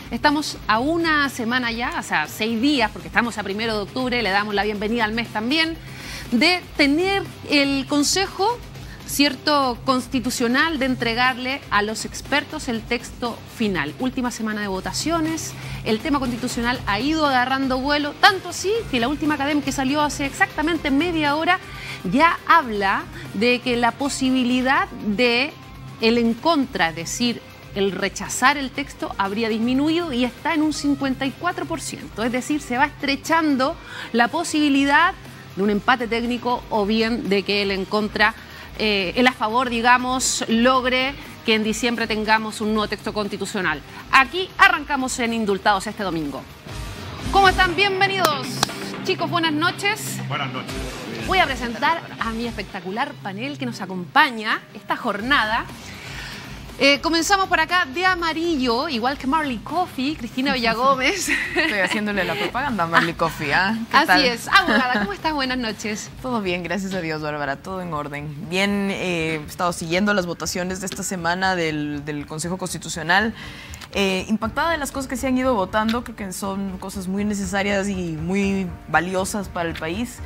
Estamos a una semana ya, o sea, 6 días, porque estamos a 1 de octubre, le damos la bienvenida al mes también, de tener el Consejo, cierto, constitucional, de entregarle a los expertos el texto final. Última semana de votaciones, el tema constitucional ha ido agarrando vuelo, tanto así que la última academia que salió hace exactamente media hora ya habla de que la posibilidad de el en contra, es decir, el rechazar el texto, habría disminuido y está en un 54%. Es decir, se va estrechando la posibilidad de un empate técnico o bien de que el en contra, el a favor, digamos, logre que en diciembre tengamos un nuevo texto constitucional. Aquí arrancamos en Indultados este domingo. ¿Cómo están? Bienvenidos. Chicos, buenas noches. Buenas noches. Voy a presentar a mi espectacular panel que nos acompaña esta jornada. Comenzamos por acá de amarillo, igual que Marley Coffee, Cristina Villagómez. Estoy haciéndole la propaganda a Marley Coffee, ¿ah? Así es. Abogada, ¿cómo estás? Buenas noches. Todo bien, gracias a Dios, Bárbara, todo en orden. Bien, he estado siguiendo las votaciones de esta semana del Consejo Constitucional. Impactada de las cosas que se han ido votando, creo que son cosas muy necesarias y muy valiosas para el país.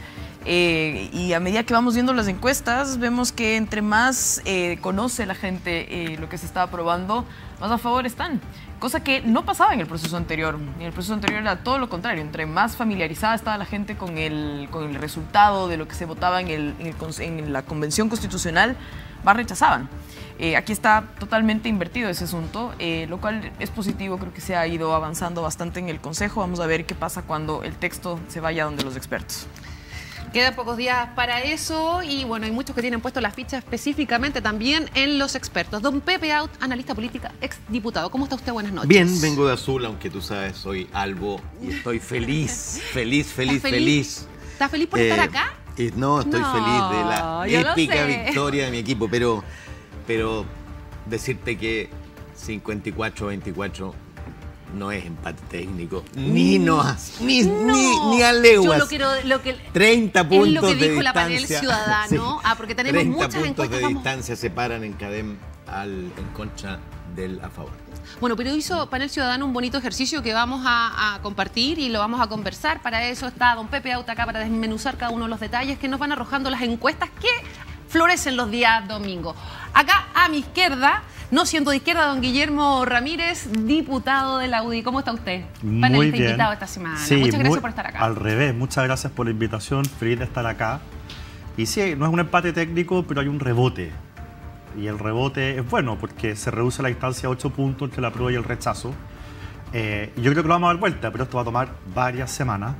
Y a medida que vamos viendo las encuestas, vemos que entre más conoce la gente lo que se está aprobando, más a favor están. Cosa que no pasaba en el proceso anterior. En el proceso anterior era todo lo contrario. Entre más familiarizada estaba la gente con el resultado de lo que se votaba en la Convención Constitucional, más rechazaban. Aquí está totalmente invertido ese asunto, lo cual es positivo. Creo que se ha ido avanzando bastante en el Consejo. Vamos a ver qué pasa cuando el texto se vaya donde los expertos. Quedan pocos días para eso y bueno, hay muchos que tienen puesto la ficha específicamente también en los expertos. Don Pepe Out, analista política, exdiputado. ¿Cómo está usted? Buenas noches. Bien, vengo de azul, aunque tú sabes, soy albo y estoy feliz, feliz. ¿Estás feliz por estar acá? No, estoy feliz de la épica victoria de mi equipo, pero decirte que 54-24 no es empate técnico, ni a leguas. Yo lo que 30 puntos es lo que de dijo la panel distancia. ciudadano. Sí. Porque tenemos 30 muchas puntos encuestas. de distancia separan en CADEM en contra del a favor. Bueno, pero hizo Panel Ciudadano un bonito ejercicio que vamos a compartir y lo vamos a conversar. Para eso está don Pepe Auta acá para desmenuzar cada uno de los detalles que nos van arrojando las encuestas que florecen los días domingos. Acá a mi izquierda, no siendo de izquierda, don Guillermo Ramírez, diputado de la UDI. ¿Cómo está usted? Muy bien. Invitado esta semana. Sí, muchas gracias por estar acá. Al revés, muchas gracias por la invitación, feliz de estar acá. Y sí, no es un empate técnico, pero hay un rebote. Y el rebote es bueno porque se reduce la distancia a 8 puntos entre la prueba y el rechazo. Yo creo que lo vamos a dar vuelta, pero esto va a tomar varias semanas.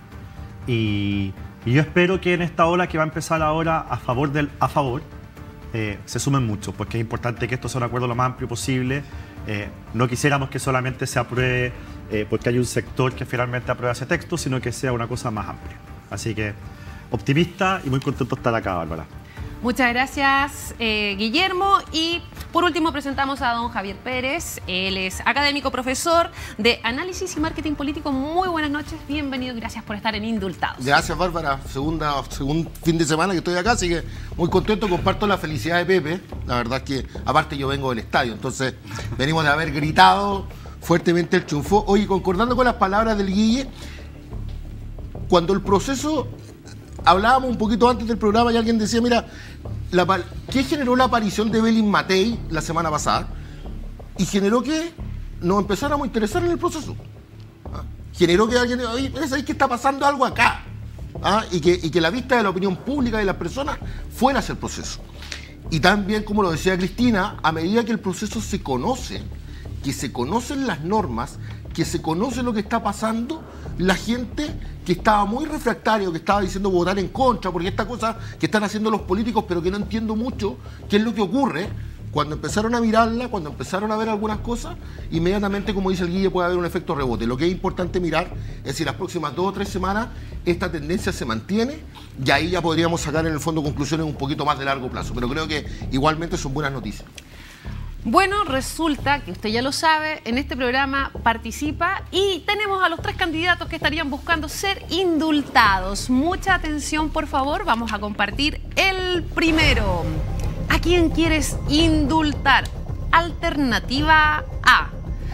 Y yo espero que en esta ola que va a empezar ahora a favor del a favor, se sumen muchos, porque es importante que esto sea un acuerdo lo más amplio posible. No quisiéramos que solamente se apruebe porque hay un sector que finalmente aprueba ese texto, sino que sea una cosa más amplia. Así que optimista y muy contento de estar acá, Bárbara. Muchas gracias, Guillermo. Y por último presentamos a don Javier Pérez. Él es académico, profesor de Análisis y Marketing Político. Muy buenas noches, bienvenido y gracias por estar en Indultados. Gracias, Bárbara. Segundo fin de semana que estoy acá, así que muy contento. Comparto la felicidad de Pepe. La verdad es que, aparte, yo vengo del estadio, entonces venimos de haber gritado fuertemente el triunfo. Oye, concordando con las palabras del Guille, cuando el proceso... Hablábamos un poquito antes del programa y alguien decía, mira, ¿qué generó la aparición de Belín Matei la semana pasada? Y generó que nos empezáramos a interesar en el proceso. Generó que alguien, oye, ¿sabes que está pasando algo acá? Y que la vista de la opinión pública de las personas fuera hacia el proceso. Y también, como lo decía Cristina, a medida que el proceso se conoce, que se conocen las normas, que se conoce lo que está pasando, la gente que estaba muy refractaria, que estaba diciendo votar en contra, porque esta cosa que están haciendo los políticos, pero que no entiendo mucho qué es lo que ocurre, cuando empezaron a mirarla, cuando empezaron a ver algunas cosas, inmediatamente, como dice el Guille, puede haber un efecto rebote. Lo que es importante mirar es si las próximas 2 o 3 semanas esta tendencia se mantiene, y ahí ya podríamos sacar en el fondo conclusiones un poquito más de largo plazo, pero creo que igualmente son buenas noticias. Bueno, resulta que usted ya lo sabe, en este programa participa y tenemos a los 3 candidatos que estarían buscando ser indultados. Mucha atención, por favor, vamos a compartir el primero. ¿A quién quieres indultar? Alternativa A: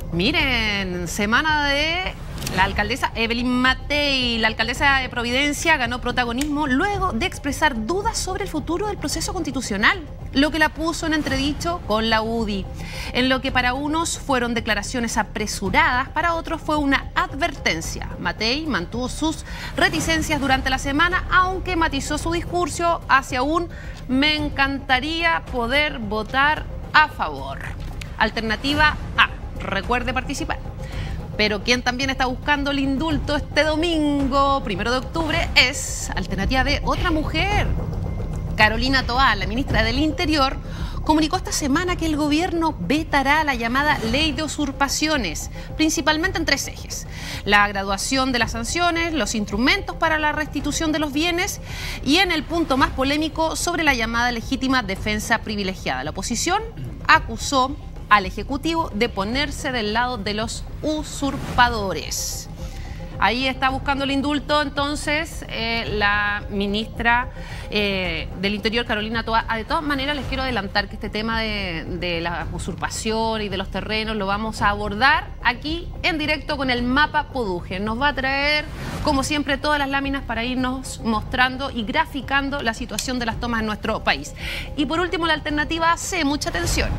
Miren, semana de la alcaldesa Evelyn Matei. La alcaldesa de Providencia ganó protagonismo luego de expresar dudas sobre el futuro del proceso constitucional, lo que la puso en entredicho con la UDI. En lo que para unos fueron declaraciones apresuradas, para otros fue una advertencia. Matei mantuvo sus reticencias durante la semana, aunque matizó su discurso hacia un "me encantaría poder votar a favor". Alternativa A. Recuerde participar. Pero quien también está buscando el indulto este domingo, 1 de octubre, es alternativa B, otra mujer. Carolina Toá, la ministra del Interior, comunicó esta semana que el gobierno vetará la llamada ley de usurpaciones, principalmente en 3 ejes: la graduación de las sanciones, los instrumentos para la restitución de los bienes y, en el punto más polémico, sobre la llamada legítima defensa privilegiada. La oposición acusó al Ejecutivo de ponerse del lado de los usurpadores. Ahí está buscando el indulto, entonces, la ministra del Interior, Carolina Toá. De todas maneras, les quiero adelantar que este tema de la usurpación y de los terrenos lo vamos a abordar aquí en directo con el mapa Poduje. Nos va a traer, como siempre, todas las láminas para irnos mostrando y graficando la situación de las tomas en nuestro país. Y por último, la alternativa C, mucha atención.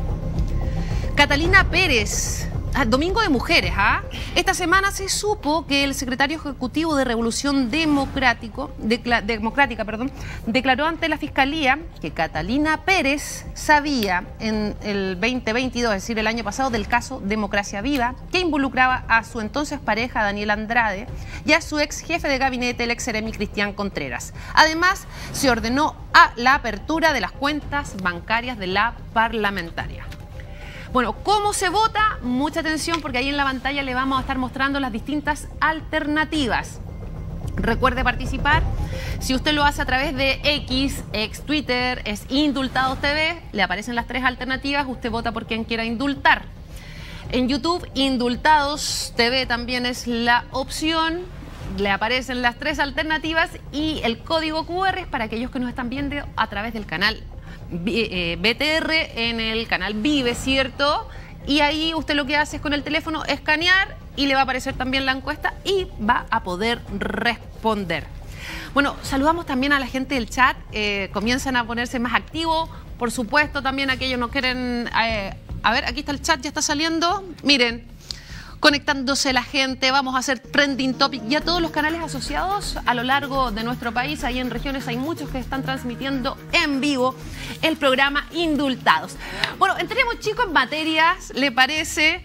Catalina Pérez, domingo de mujeres, ¿ah? Esta semana se supo que el secretario ejecutivo de Revolución Democrática, declaró ante la Fiscalía que Catalina Pérez sabía en el 2022, es decir, el año pasado, del caso Democracia Viva, que involucraba a su entonces pareja Daniel Andrade y a su ex jefe de gabinete, el ex seremi Cristian Contreras. Además, se ordenó la apertura de las cuentas bancarias de la parlamentaria. Bueno, ¿cómo se vota? Mucha atención, porque ahí en la pantalla le vamos a estar mostrando las distintas alternativas. Recuerde participar. Si usted lo hace a través de X, ex Twitter, es Indultados TV, le aparecen las 3 alternativas, usted vota por quien quiera indultar. En YouTube, Indultados TV también es la opción, le aparecen las 3 alternativas y el código QR es para aquellos que nos están viendo a través del canal BTR en el canal Vive, ¿cierto? Y ahí usted lo que hace es con el teléfono escanear y le va a aparecer también la encuesta y va a poder responder. Bueno, saludamos también a la gente del chat, comienzan a ponerse más activos, por supuesto también aquellos no quieren... a ver, aquí está el chat, ya está saliendo, miren, conectándose la gente, vamos a hacer trending topic. Ya todos los canales asociados a lo largo de nuestro país, ahí en regiones hay muchos que están transmitiendo en vivo el programa Indultados. Bueno, entremos, chicos, en materias, ¿le parece?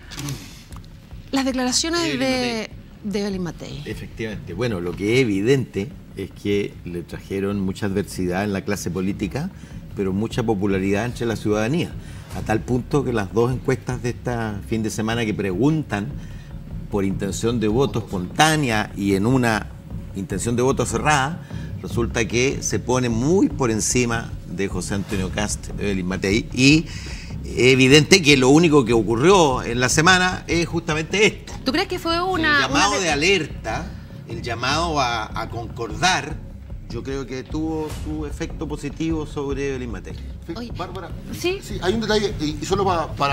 Las declaraciones de Evelyn Matei. Efectivamente. Bueno, lo que es evidente es que le trajeron mucha adversidad en la clase política, pero mucha popularidad entre la ciudadanía. A tal punto que las 2 encuestas de este fin de semana que preguntan por intención de voto espontánea y en una intención de voto cerrada, resulta que se pone muy por encima de José Antonio Kast, Evelyn Matei, y evidente que lo único que ocurrió en la semana es justamente esto. ¿Tú crees que fue el llamado de alerta, el llamado a concordar? Yo creo que tuvo su efecto positivo sobre Evelyn Matei. Bárbara, ¿Sí? Sí, hay un detalle, y solo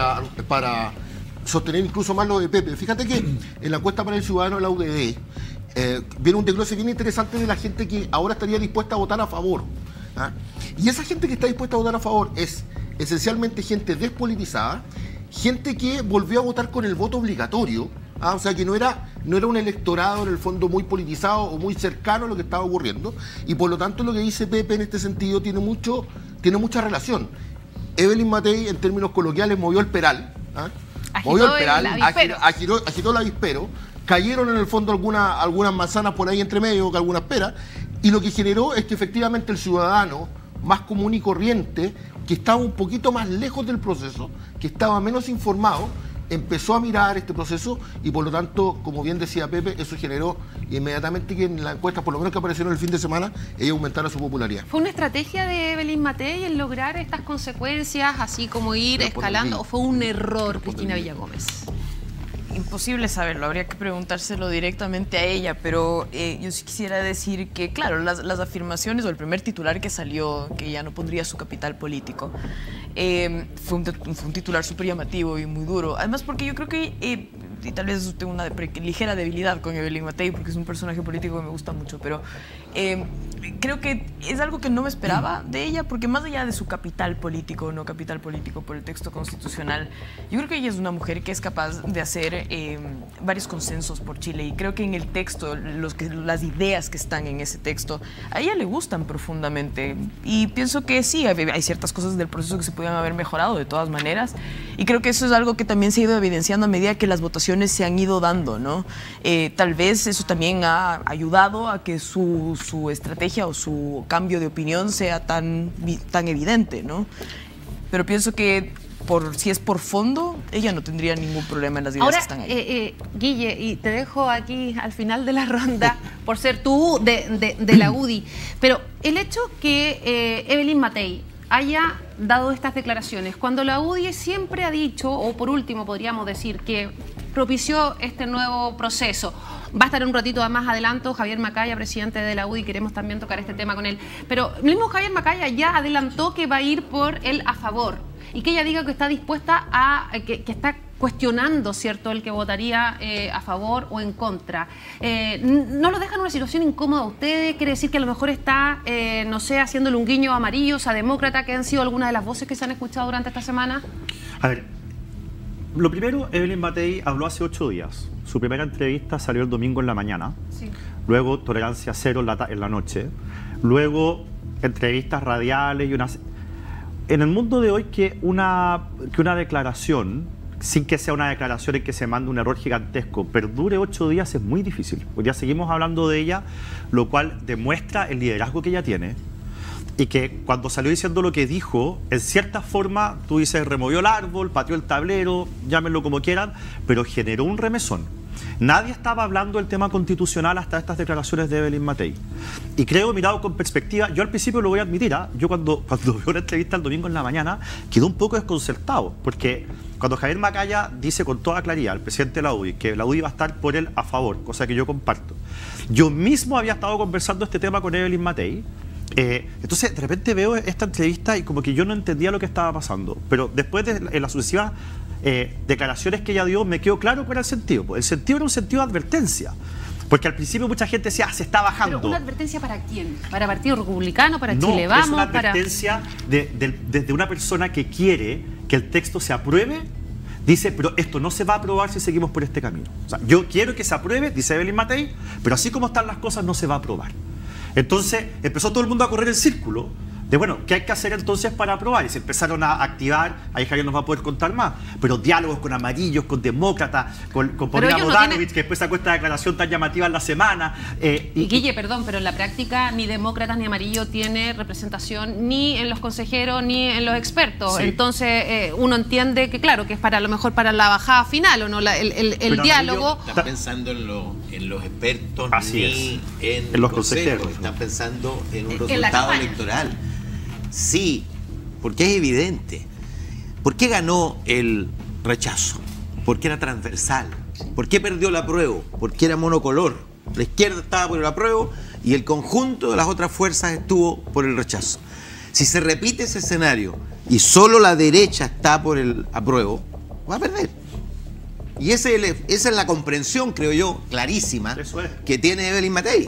para sostener incluso más lo de Pepe. Fíjate que en la encuesta para el ciudadano de la UDD viene un desglose bien interesante de la gente que ahora estaría dispuesta a votar a favor. ¿Ah? Y esa gente que está dispuesta a votar a favor es esencialmente gente despolitizada, gente que volvió a votar con el voto obligatorio. O sea, que no era un electorado en el fondo muy politizado o muy cercano a lo que estaba ocurriendo, y por lo tanto lo que dice Pepe en este sentido tiene mucha relación. Evelyn Matei, en términos coloquiales, movió el peral, movió el peral, agitó el avispero, cayeron en el fondo algunas manzanas por ahí entre medio, algunas peras, y lo que generó es que efectivamente el ciudadano más común y corriente, que estaba un poquito más lejos del proceso, que estaba menos informado, empezó a mirar este proceso y por lo tanto, como bien decía Pepe, eso generó inmediatamente que en la encuesta, por lo menos que aparecieron el fin de semana, ella aumentara su popularidad. ¿Fue una estrategia de Evelyn Matei el lograr estas consecuencias, así como ir escalando, o fue un error, Cristina Villagómez? Imposible saberlo, habría que preguntárselo directamente a ella, pero yo sí quisiera decir que, claro, las afirmaciones o el primer titular que salió, que ya no pondría su capital político, Fue un titular súper llamativo y muy duro. Además, porque yo creo que, y tal vez tengo una ligera debilidad con Evelyn Matei, porque es un personaje político que me gusta mucho, pero creo que es algo que no me esperaba de ella, porque más allá de su capital político o no capital político por el texto constitucional, yo creo que ella es una mujer que es capaz de hacer varios consensos por Chile, y creo que en el texto, las ideas que están en ese texto, a ella le gustan profundamente, y pienso que sí, hay ciertas cosas del proceso que se podían haber mejorado de todas maneras, y creo que eso es algo que también se ha ido evidenciando a medida que las votaciones se han ido dando, ¿no? Tal vez eso también ha ayudado a que su estrategia o su cambio de opinión sea tan evidente, ¿no? Pero pienso que si es por fondo, ella no tendría ningún problema en las ideas ahora, que están ahí. Guille, y te dejo aquí al final de la ronda por ser tú de la UDI, pero el hecho que Evelyn Matei haya dado estas declaraciones, cuando la UDI siempre ha dicho, o por último podríamos decir, que propició este nuevo proceso. Va a estar un ratito más adelanto Javier Macaya, presidente de la UDI, queremos también tocar este tema con él. Pero el mismo Javier Macaya ya adelantó que va a ir por el a favor, y que ella diga que está dispuesta que está cuestionando, ¿cierto?, el que votaría a favor o en contra. ¿No lo deja en una situación incómoda a ustedes? ¿Quiere decir que a lo mejor está, no sé, haciéndole un guiño a Amarillos, a Demócrata, que han sido algunas de las voces que se han escuchado durante esta semana? A ver, lo primero, Evelyn Matei habló hace 8 días. Su primera entrevista salió el domingo en la mañana. Sí. Luego, tolerancia cero en la noche. Luego, entrevistas radiales y unas... En el mundo de hoy, que una declaración, sin que sea una declaración en que se mande un error gigantesco, perdure 8 días es muy difícil. Hoy día seguimos hablando de ella, lo cual demuestra el liderazgo que ella tiene, y que cuando salió diciendo lo que dijo, en cierta forma, tú dices, removió el árbol, pateó el tablero, llámenlo como quieran, pero generó un remesón. Nadie estaba hablando del tema constitucional hasta estas declaraciones de Evelyn Matei. Y creo, mirado con perspectiva, yo al principio lo voy a admitir, yo cuando veo una entrevista el domingo en la mañana, quedé un poco desconcertado, porque cuando Javier Macaya dice con toda claridad, el presidente de la UDI, que la UDI va a estar por él a favor, cosa que yo comparto. Yo mismo había estado conversando este tema con Evelyn Matei. Entonces, de repente veo esta entrevista y como que yo no entendía lo que estaba pasando. Pero después de las sucesivas declaraciones que ella dio, me quedó claro cuál era el sentido. El sentido era un sentido de advertencia. Porque al principio mucha gente decía, se está bajando. ¿Pero una advertencia para quién? ¿Para Partido Republicano? ¿Para no, Chile Vamos? Es una advertencia de una persona que quiere que el texto se apruebe. Dice, pero esto no se va a aprobar si seguimos por este camino. O sea, yo quiero que se apruebe, dice Evelyn Matei, pero así como están las cosas no se va a aprobar. Entonces empezó todo el mundo a correr el círculo de, bueno, ¿qué hay que hacer entonces para aprobar? Y se empezaron a activar, ahí Javier nos va a poder contar más, pero diálogos con Amarillos, con Demócratas, con Paulina Bodanovich, que después sacó esta declaración tan llamativa en la semana. Y Guille, perdón, pero en la práctica ni Demócratas ni Amarillo tiene representación ni en los consejeros ni en los expertos. Sí. Entonces uno entiende que, claro, que es para a lo mejor para la bajada final o no el diálogo. Están pensando en los expertos ni en los consejeros. Están pensando en un resultado electoral. Sí, porque es evidente. ¿Por qué ganó el rechazo? Porque era transversal. ¿Por qué perdió el apruebo? Porque era monocolor. La izquierda estaba por el apruebo y el conjunto de las otras fuerzas estuvo por el rechazo. Si se repite ese escenario y solo la derecha está por el apruebo, va a perder. Y esa es la comprensión, creo yo, clarísima, que tiene Evelyn Matei.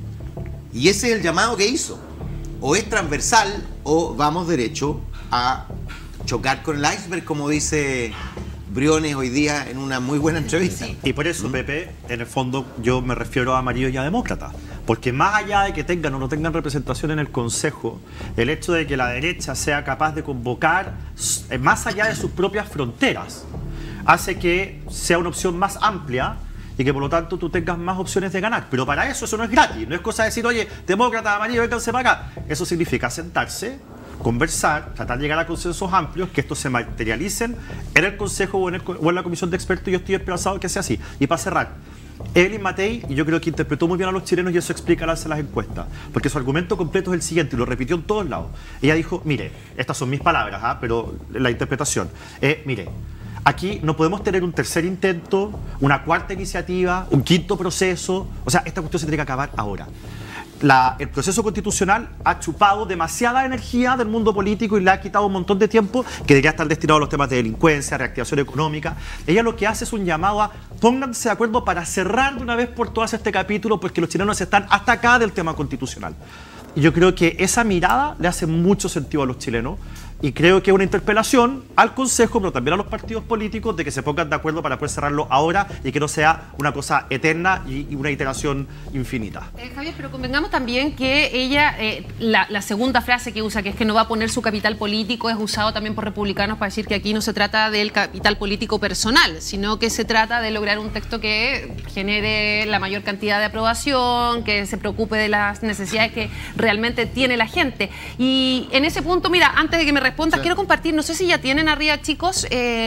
Y ese es el llamado que hizo. O es transversal o vamos derecho a chocar con el iceberg, como dice Briones hoy día en una muy buena entrevista. Y por eso, Pepe, en el fondo yo me refiero a Amarillos y a Demócratas. Porque más allá de que tengan o no tengan representación en el Consejo, el hecho de que la derecha sea capaz de convocar más allá de sus propias fronteras hace que sea una opción más amplia y que por lo tanto tú tengas más opciones de ganar. Pero para eso no es gratis, no es cosa de decir, oye, Demócrata, Amarillo, vénganse para acá. Eso significa sentarse, conversar, tratar de llegar a consensos amplios, que estos se materialicen en el Consejo o en la Comisión de Expertos, y yo estoy esperanzado que sea así. Y para cerrar, Evelyn Matei, y yo creo que interpretó muy bien a los chilenos, y eso explica las encuestas, porque su argumento completo es el siguiente, y lo repitió en todos lados. Ella dijo, mire, estas son mis palabras, pero la interpretación, mire, aquí no podemos tener un tercer intento, una cuarta iniciativa, un quinto proceso. O sea, esta cuestión se tiene que acabar ahora. el proceso constitucional ha chupado demasiada energía del mundo político y le ha quitado un montón de tiempo que debería estar destinado a los temas de delincuencia, reactivación económica. Ella lo que hace es un llamado a pónganse de acuerdo para cerrar de una vez por todas este capítulo, porque los chilenos están hasta acá del tema constitucional. Y yo creo que esa mirada le hace mucho sentido a los chilenos. Y creo que es una interpelación al Consejo, pero también a los partidos políticos, de que se pongan de acuerdo para poder cerrarlo ahora y que no sea una cosa eterna y una iteración infinita. Javier, pero convengamos también que ella, la segunda frase que usa, que es que no va a poner su capital político, es usado también por republicanos para decir que aquí no se trata del capital político personal, sino que se trata de lograr un texto que genere la mayor cantidad de aprobación, que se preocupe de las necesidades que realmente tiene la gente. Y en ese punto, mira, antes de que me respondas, quiero compartir, no sé si ya tienen arriba, chicos,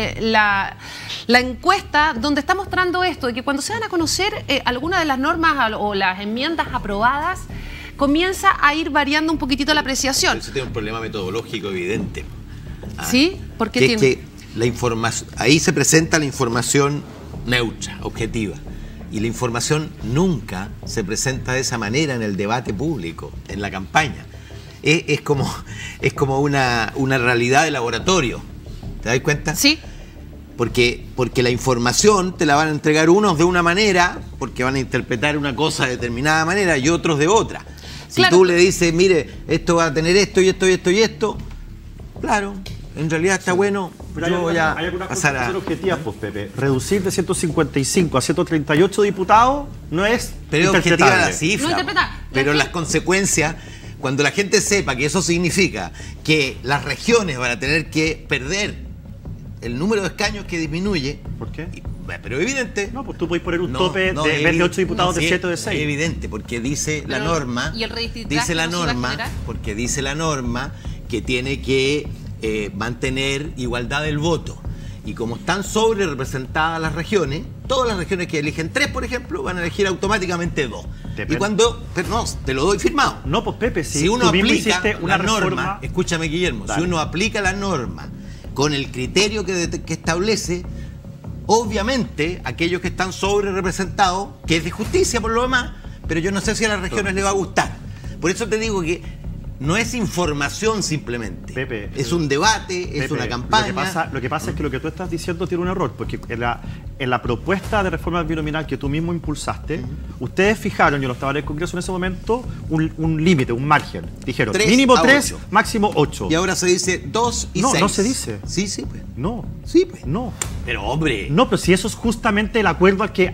la encuesta donde está mostrando esto, de que cuando se van a conocer algunas de las normas o las enmiendas aprobadas, comienza a ir variando un poquitito la apreciación. Eso tiene un problema metodológico evidente. ¿Sí? ¿Por qué tiene? Es que la información, ahí se presenta la información neutra, objetiva. Y la información nunca se presenta de esa manera en el debate público, en la campaña. Es como una realidad de laboratorio. ¿Te das cuenta? Sí. Porque la información te la van a entregar unos de una manera, porque van a interpretar una cosa de determinada manera, y otros de otra. Si tú le dices, mire, esto va a tener esto y esto y esto y esto, claro, en realidad está bueno. Pero yo voy a hay algunas pasar cosas objetivas, pues, Pepe. Reducir de 155 a 138 diputados no es pero es objetiva la cifra. No interpreta. Pero las consecuencias, cuando la gente sepa que eso significa que las regiones van a tener que perder el número de escaños que disminuye. ¿Por qué? Pero evidente. No, pues tú puedes poner un tope de 8 diputados de 7 o de 6. Es evidente, porque dice la norma. ¿Y el dice la norma, porque dice la norma que tiene que mantener igualdad del voto. Y como están sobre representadas las regiones, todas las regiones que eligen 3, por ejemplo, van a elegir automáticamente 2. Y cuando, pero no, te lo doy firmado. No, pues Pepe, si uno aplica una la norma, reforma... escúchame Guillermo, si uno aplica la norma con el criterio que establece, obviamente aquellos que están sobre representados, que es de justicia por lo demás, pero yo no sé si a las regiones les va a gustar. Por eso te digo que no es información simplemente, Pepe, es un debate, Pepe, es una campaña. Lo que pasa es que lo que tú estás diciendo tiene un error, porque en la propuesta de reforma binominal que tú mismo impulsaste, ustedes fijaron, yo lo estaba en el Congreso en ese momento, un límite, un margen. Dijeron, mínimo 3, máximo 8. Y ahora se dice 2 y 6. No, no se dice. Sí, sí, pues. No. Sí, pues. No. Pero, hombre. No, pero si eso es justamente el acuerdo ese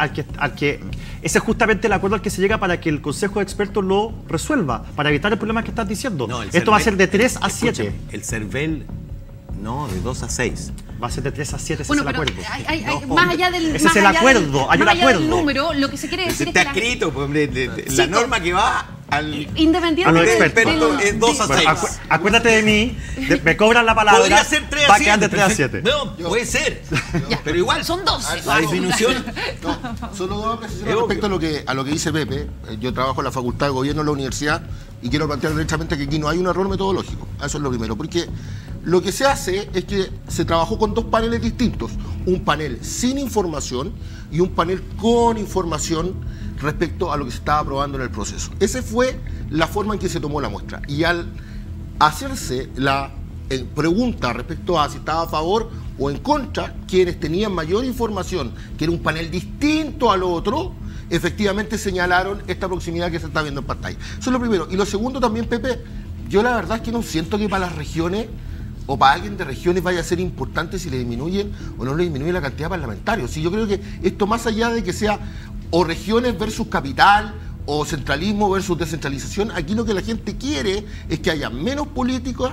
es justamente el acuerdo al que se llega para que el Consejo de Expertos lo resuelva, para evitar el problema que estás diciendo. No, esto va a ser de 3 a 7. Escúchame, el CERVEL, no, de 2 a 6. Va a ser de 3 a 7, ese bueno, es el acuerdo. Más allá del ese es el acuerdo, hay un acuerdo. Del número, lo que se quiere decir está escrito, pues, hombre, la norma que va al independientemente es 2 a 6. Bueno, acuérdate de mí, me cobran la palabra. Podría ser 3 a 7. Va a quedar de 3 a 7. No, puede ser. Pero igual son 12. La disminución. No, solo dos apreciaciones respecto a lo que dice Pepe. Yo trabajo en la Facultad de Gobierno de la universidad y quiero plantear directamente que aquí no hay un error metodológico. Eso es lo primero. Porque lo que se hace es que se trabajó con dos paneles distintos. Un panel sin información y un panel con información respecto a lo que se estaba aprobando en el proceso. Esa fue la forma en que se tomó la muestra. Y al hacerse la pregunta respecto a si estaba a favor o en contra, quienes tenían mayor información, que era un panel distinto al otro, efectivamente señalaron esta proximidad que se está viendo en pantalla. Eso es lo primero. Y lo segundo también, Pepe, yo la verdad es que no siento que para las regiones o para alguien de regiones vaya a ser importante si le disminuyen o no le disminuyen la cantidad de parlamentarios. Sí, yo creo que esto, más allá de que sea o regiones versus capital, o centralismo versus descentralización, aquí lo que la gente quiere es que haya menos políticos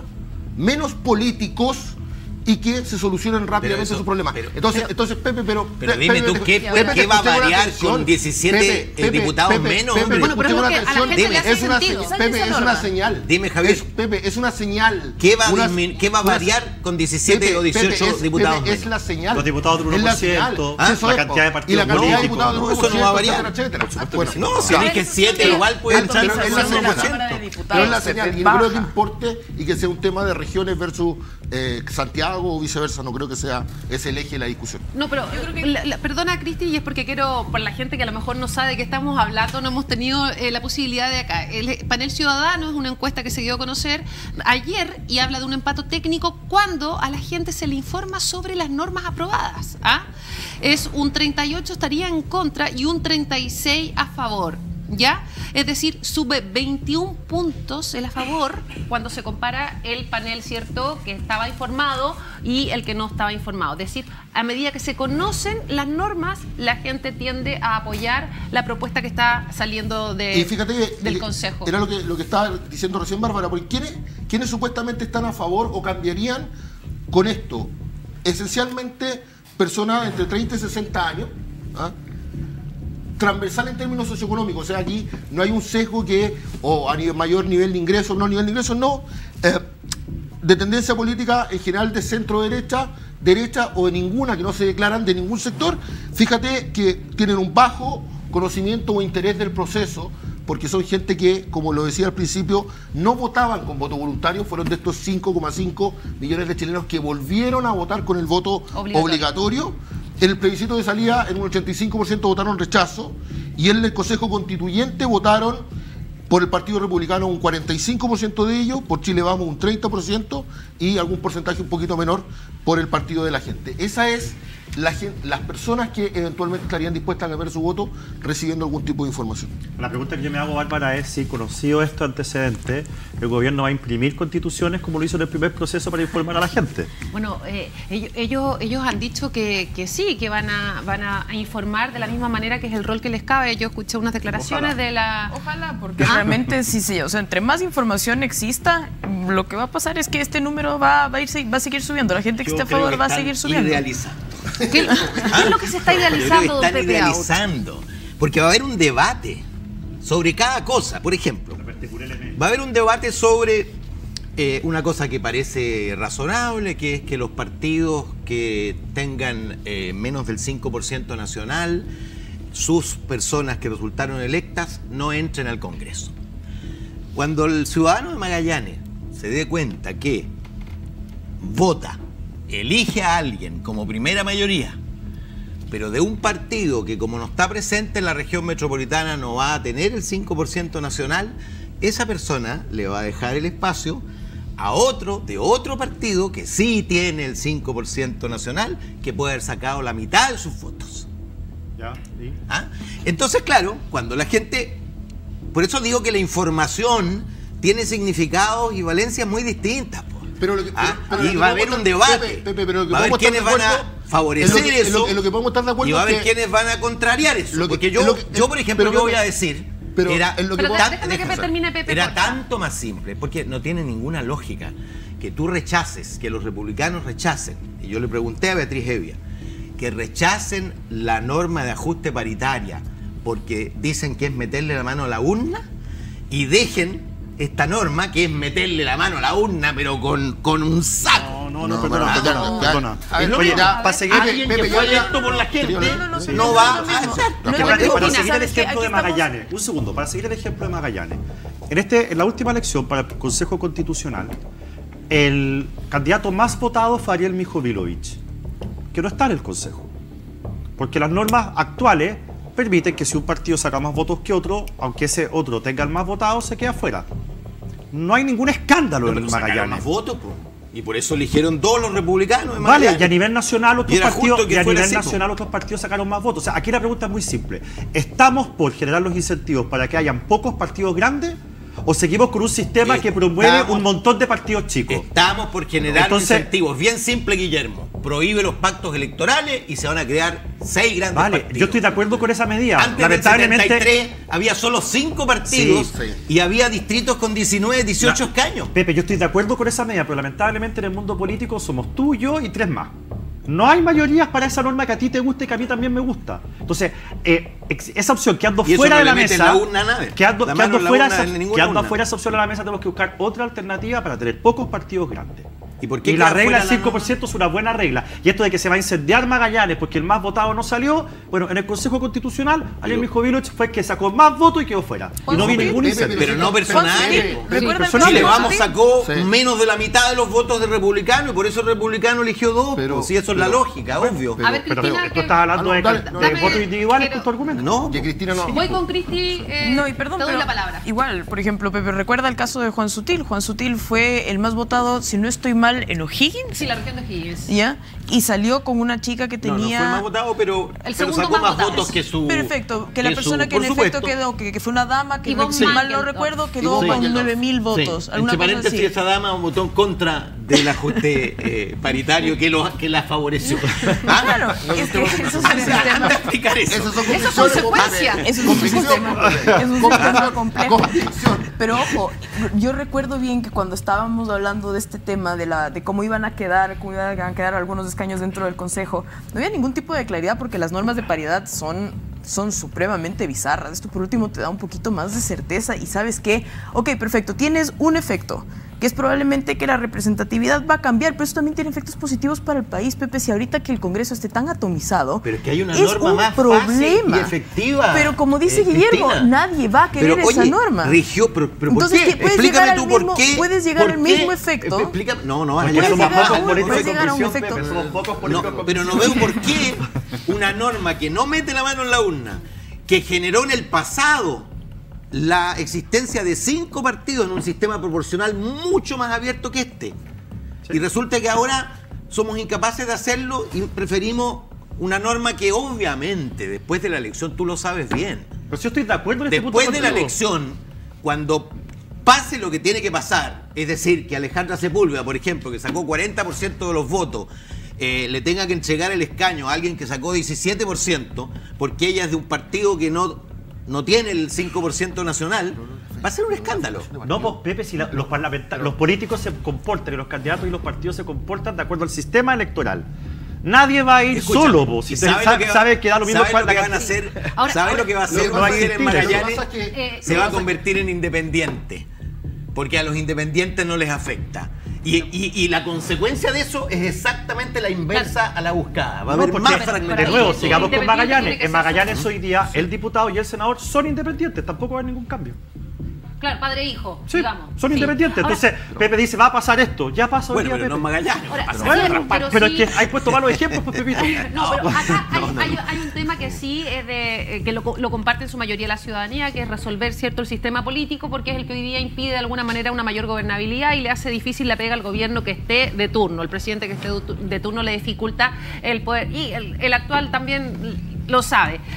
y que se solucionen rápidamente sus problemas. Entonces, Pepe, pero dime tú, ¿qué va a variar con 17 diputados menos? Bueno, pero es que a la gente le hace sentido. Pepe, es una señal. Dime, Javier. Pepe, es una señal. ¿Qué va a variar con 17 o 18 diputados menos? Es la señal. Los diputados del 1%, la cantidad de partidos políticos. Y la cantidad de diputados del 1%, eso no va a variar. No, si eliges 7, igual puede entrar Pero es la señal. Y yo creo que importe y que sea un tema de regiones versus Santiago o viceversa. No creo que sea ese el eje de la discusión. No, pero yo creo que perdona, Cristi, y es porque quiero, por la gente que a lo mejor no sabe de qué estamos hablando, no hemos tenido la posibilidad de acá. El panel ciudadano es una encuesta que se dio a conocer ayer y habla de un empate técnico cuando a la gente se le informa sobre las normas aprobadas. Es un 38 estaría en contra y un 36 a favor. ¿Ya? Es decir, sube 21 puntos el a favor cuando se compara el panel, ¿cierto?, que estaba informado y el que no estaba informado. Es decir, a medida que se conocen las normas, la gente tiende a apoyar la propuesta que está saliendo y fíjate, del Consejo. Era lo que estaba diciendo recién Bárbara, porque ¿quiénes supuestamente están a favor o cambiarían con esto? Esencialmente personas entre 30 y 60 años, transversal en términos socioeconómicos, o sea, aquí no hay un sesgo o a mayor nivel de ingresos, no, nivel de ingresos no, de tendencia política en general de centro-derecha, derecha o de ninguna, que no se declaran de ningún sector. Fíjate que tienen un bajo conocimiento o interés del proceso, porque son gente que, como lo decía al principio, no votaban con voto voluntario, fueron de estos 5,5 millones de chilenos que volvieron a votar con el voto obligatorio. En el plebiscito de salida, en un 85% votaron rechazo, y en el Consejo Constituyente votaron por el Partido Republicano un 45% de ellos, por Chile Vamos un 30% y algún porcentaje un poquito menor por el Partido de la Gente. Esa es las personas que eventualmente estarían dispuestas a cambiar su voto recibiendo algún tipo de información. La pregunta que yo me hago, Bárbara, es si, conocido este antecedente, el gobierno va a imprimir constituciones como lo hizo en el primer proceso para informar a la gente. Bueno, ellos han dicho que sí, que van a informar de la misma manera que es el rol que les cabe. Yo escuché unas declaraciones de la... Ojalá, porque realmente sí, o sea, entre más información exista, lo que va a pasar es que este número va a seguir subiendo. La gente que esté a favor va a seguir subiendo. ¿Qué es lo que se está idealizando, están don Pepe idealizando, porque va a haber un debate sobre cada cosa. Por ejemplo, va a haber un debate sobre una cosa que parece razonable, que es que los partidos que tengan menos del 5% nacional, sus personas que resultaron electas, no entren al Congreso. Cuando el ciudadano de Magallanes se dé cuenta que vota, elige a alguien como primera mayoría, pero de un partido que, como no está presente en la región metropolitana, no va a tener el 5% nacional, esa persona le va a dejar el espacio a otro de otro partido que sí tiene el 5% nacional, que puede haber sacado la mitad de sus votos. ¿Sí? Entonces, claro, cuando la gente... Por eso digo que la información tiene significados y valencias muy distintas. Pero y va a haber un debate. Va a haber quienes van a favorecer eso. En lo que podemos estar de acuerdo. Y va a haber quienes van a contrariar eso. Porque yo, por ejemplo, yo voy a decir... Era tanto más simple, porque no tiene ninguna lógica que tú rechaces, que los republicanos rechacen, y yo le pregunté a Beatriz Hevia, que rechacen la norma de ajuste paritaria porque dicen que es meterle la mano a la urna, y dejen esta norma que es meterle la mano a la urna, pero con un saco. Perdona. Oye, para seguir alguien que fue electo por la gente, no va a... Para seguir el ejemplo de Magallanes, un segundo, para seguir el ejemplo de Magallanes. En la última elección para el Consejo Constitucional, el candidato más votado fue Ariel Mijovilovich, que no está en el Consejo, porque las normas actuales permiten que si un partido saca más votos que otro, aunque ese otro tenga el más votado, se queda fuera. No hay ningún escándalo en Magallanes. Más votos, y por eso eligieron todos los republicanos. Vale, y a nivel nacional otros partidos sacaron más votos. O sea, aquí la pregunta es muy simple. ¿Estamos por generar los incentivos para que hayan pocos partidos grandes? ¿O seguimos con un sistema que promueve un montón de partidos chicos? Estamos por generar incentivos. Bien simple, Guillermo. Prohíbe los pactos electorales y se van a crear 6 grandes partidos. Yo estoy de acuerdo con esa medida. Antes lamentablemente, del 73 había solo 5 partidos y había distritos con 19, 18 escaños. Pepe, yo estoy de acuerdo con esa medida, pero lamentablemente en el mundo político somos tú, yo y 3 más. No hay mayorías para esa norma que a ti te gusta y que a mí también me gusta. Entonces, esa opción quedando fuera de la mesa, quedando afuera esa opción de la mesa, tenemos que buscar otra alternativa para tener pocos partidos grandes. ¿Y por qué la queda regla del fuera la 5% es una buena regla. Y esto de que se va a incendiar Magallanes porque el más votado no salió, bueno, en el Consejo Constitucional, Ariel Mijovich fue el que sacó más votos y quedó fuera. Y no vi ningún incendio. Pero no personal. ¿Recuerdan personal. Chile el caso Vamos de- sacó Sí. menos de la mitad de los votos de republicano y por eso el republicano eligió dos. Pero- Si eso es la pero- lógica, obvio. A ver, Pero Cristina, tú estás hablando de, dale, de dame- votos individuales quiero- con tu argumento. No, Que Cristina no. voy con Cristi. No, y perdón, te doy pero la palabra. igual, por ejemplo, Pepe, recuerda el caso de Juan Sutil. Juan Sutil fue el más votado, si no estoy mal, en O'Higgins, Sí, la región de Higgins. ¿ya? Y salió con una chica que no, no tenía... fue más votado, pero segundo sacó más más votado. votos que su. Perfecto, que la persona que en por efecto supuesto. quedó, que fue una dama, que Yvonne si mal no Mankeldorf. recuerdo, quedó Yvonne con Mankeldorf. 9.000 votos. Sí. Alguna Entre cosa paréntesis, así. esa dama votó en contra del ajuste paritario que la favoreció. ¿Ah? Claro, es que eso es un sistema. Anda a explicar eso. Esas son Eso es convicciones, consecuencia. compadre. Eso es un Convicción, sistema, compadre. es un Convicción, sistema complejo. convicción. Pero ojo, yo recuerdo bien que cuando estábamos hablando de este tema, de cómo iban a quedar algunos escaños dentro del Consejo, no había ningún tipo de claridad porque las normas de paridad son supremamente bizarras. Esto por último te da un poquito más de certeza y sabes que, ok, perfecto, tienes un efecto, que es probablemente que la representatividad va a cambiar, pero eso también tiene efectos positivos para el país, Pepe, si ahorita que el Congreso esté tan atomizado, Pero es que hay una es norma un más problema. fácil y efectiva. Pero como dice Guillermo, Cristina. nadie va a querer Pero, esa oye, norma. Rigió, pero ¿por Entonces, qué? que puedes Explícame llegar tú al por mismo- qué. puedes llegar ¿Por al qué? mismo efecto. Explícame. No, vas Porque allá. somos llegar a pocos un- políticos puedes con llegar a un visión, efecto. Pepe, somos pocos políticos No, con pero no visión. veo por qué una norma que no mete la mano en la urna, que generó en el pasado la existencia de 5 partidos en un sistema proporcional mucho más abierto que este. Y resulta que ahora somos incapaces de hacerlo y preferimos una norma que obviamente después de la elección, tú lo sabes bien, Pero si yo estoy de acuerdo en este punto después de la contigo. elección, cuando pase lo que tiene que pasar, es decir, que Alejandra Sepúlveda, por ejemplo, que sacó 40% de los votos, le tenga que entregar el escaño a alguien que sacó 17%, porque ella es de un partido que no tiene el 5% nacional, va a ser un escándalo. No, pues Pepe, si los parlamentarios, los políticos se comportan y los candidatos y los partidos se comportan de acuerdo al sistema electoral. Nadie va a ir Escúchame, solo, po. Si ¿y usted sabe sabe que da lo mismo ¿sabe lo para que la van a cantidad. hacer? Ahora- ¿Sabe lo que va a hacer? no va a Magallanes? existir. Lo que pasa es que- Se va a convertir en independiente, porque a los independientes no les afecta. Y la consecuencia de eso es exactamente la inversa a la buscada. Va a No, haber porque, más para de fragmentación. nuevo, ahí, sigamos con independiente Magallanes. tiene que En ser Magallanes hoy día el diputado y el senador son independientes, tampoco va a haber ningún cambio. Claro, padre e hijo, Sí, digamos. son Sí. independientes. Ahora- Entonces, Pepe dice, va a pasar esto. Ya pasa hoy Bueno, día, pero no Pepe. en Magallanes. Ahora, Pasa sí, en Bueno, otras pero partes. pero sí- es que hay puesto malos ejemplos, pues, Pepito. No, pero acá hay un tema que sí es que lo comparte en su mayoría la ciudadanía, que es resolver cierto el sistema político, porque es el que hoy día impide de alguna manera una mayor gobernabilidad y le hace difícil la pega al gobierno que esté de turno. El presidente que esté de turno le dificulta el poder y el actual también lo sabe.